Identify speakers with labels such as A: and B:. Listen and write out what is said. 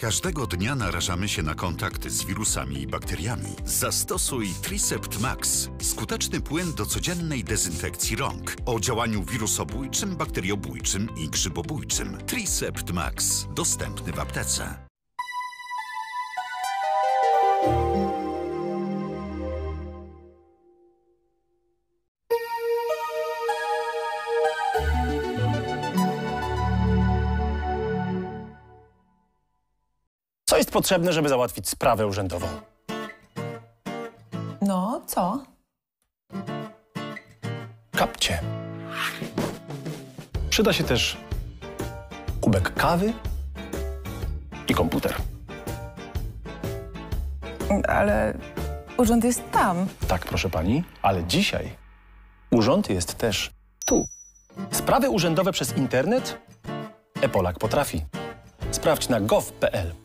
A: Każdego dnia narażamy się na kontakty z wirusami i bakteriami. Zastosuj Tricept Max. Skuteczny płyn do codziennej dezynfekcji rąk. O działaniu wirusobójczym, bakteriobójczym i grzybobójczym. Tricept Max. Dostępny w aptece.
B: Co jest potrzebne, żeby załatwić sprawę urzędową?
C: No, co?
B: Kapcie. Przyda się też kubek kawy i komputer.
C: Ale urząd jest tam.
B: Tak, proszę pani, ale dzisiaj urząd jest też tu. Sprawy urzędowe przez internet? e-Polak potrafi. Sprawdź na gov.pl.